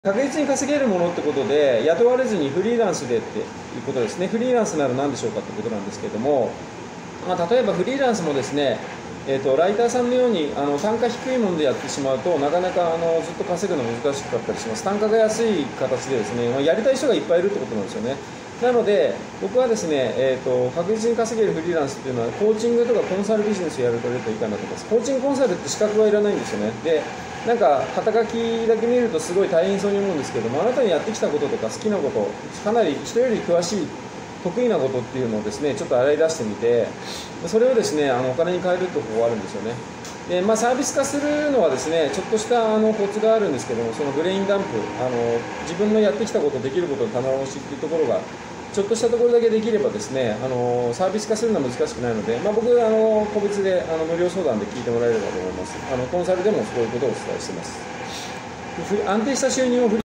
確実に稼げるものってことで、雇われずにフリーランスでっていうことですね。フリーランスなら何でしょうかってことなんですけれども、例えばフリーランスもですね、ライターさんのように単価低いものでやってしまうと、なかなかずっと稼ぐの難しかったりします。単価が安い形でですね、やりたい人がいっぱいいるってことなんですよね。なので、僕はですね、確実に稼げるフリーランスっていうのは、コーチングとかコンサルビジネスをやるといいかなと思います。コーチングコンサルって資格はいらないんですよね。で、なんか肩書きだけ見るとすごい大変そうに思うんですけども、あなたにやってきたこととか好きなこと、かなり人より詳しい得意なことっていうのをですねちょっと洗い出してみて、それをですねお金に変えるって方法があるんですよね。で、サービス化するのはですねちょっとしたコツがあるんですけども、そのブレインダンプ、自分のやってきたこと、できることの棚卸しっていうところがちょっとしたところだけできればですねサービス化するのは難しくないので、僕個別で無料相談で聞いてもらえればと思います。コンサルでもそういうことをお伝えしています。安定した収入を